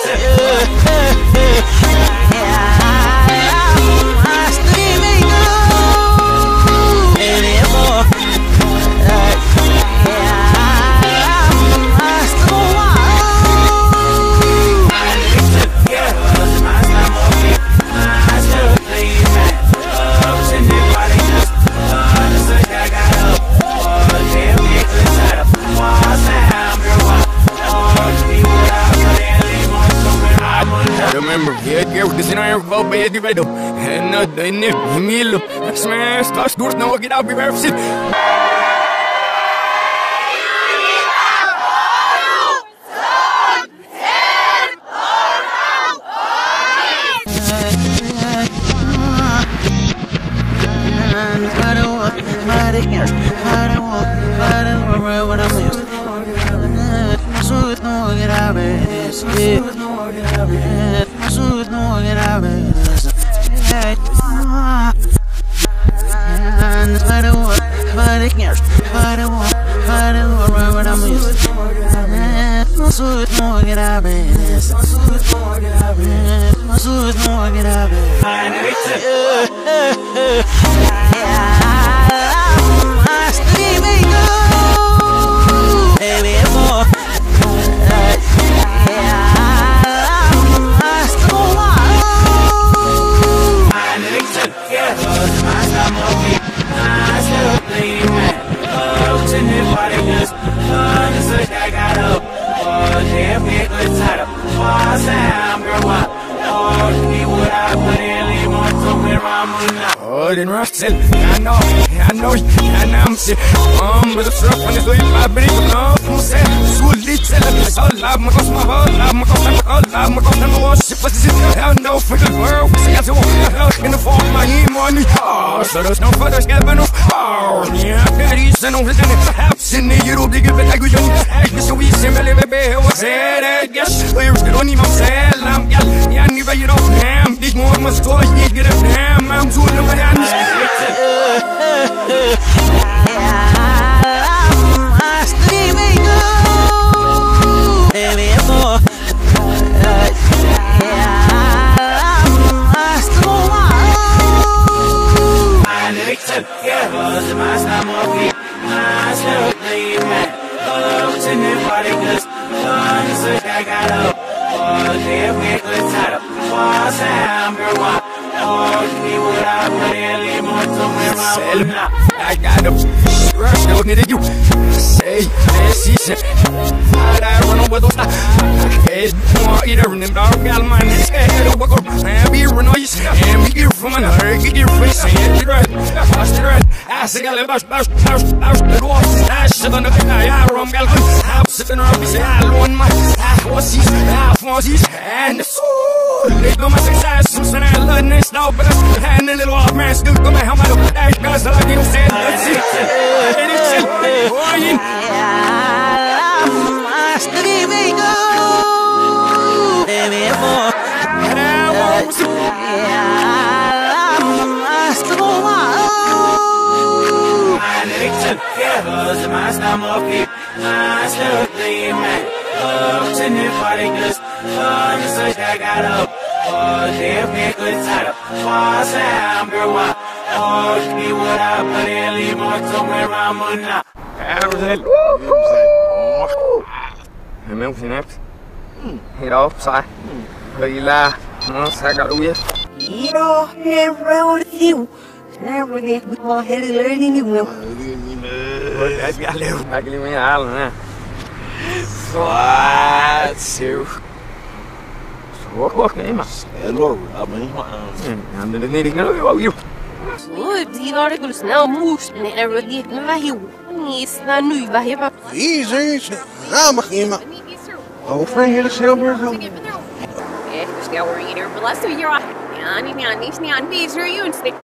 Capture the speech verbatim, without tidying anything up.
Bedi vedo, and the Emilio, smash, touch, good, no, get out, be very sick. I know, I know, I know I'm sick. Um, but it's rough when it's doing my body. No, I'm saying, so little, it's all love, my cost, my whole love, my cost, my whole love, my cost, my worship, but it's hell no for the world. I got to walk in the form of my money. Oh, so there's no further scabbing of. Oh, yeah, that is an old and perhaps in the Euro, big bit like we don't act. So we simply be what's it, yes, where's the only my cell? I'm yeah, never you don't damn, big more must go, you get a damn, I'm too low my hands. I got them rush, no need you say this season. I run over those head more either in the dark gal man is head walk up and be noise and we get from another get your face and right fast right as a gal bash bash bash bash the was dash on the guy rom gal house sitting around me say alone my was his half was his and the soul they do my success some I learn this now but and a little off man still come how my dash guys like you said let's see it is going Em xin ép thì đó sai vì là nó sẽ cả đuôi you know never with you never get with my head learning you know đấy cái lều cái lều mấy à rồi nè quá siêu số quá cái mà hello à mấy mà anh đừng đi đừng nói bao nhiêu ôi đi vào đây cũng nào mus never get nó hiểu ni là nuôi và hiểu easy à mà khi mà oh friend here silver eh still we're eater but let's do your yani yani yani be sure you and stick